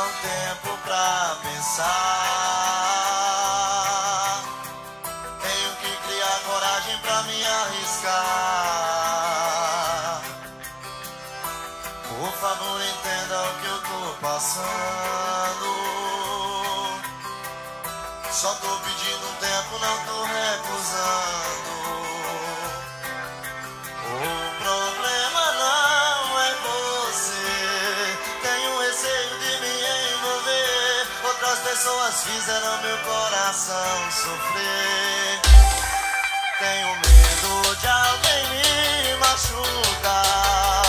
um tempo pra pensar. Tenho que criar coragem pra me arriscar. Por favor, entenda o que eu tô passando. Só tô pedindo um tempo, não tô recusando. O problema não é você. Tenho receio de me envolver. Outras pessoas fizeram meu coração sofrer. Tenho medo de alguém me machucar.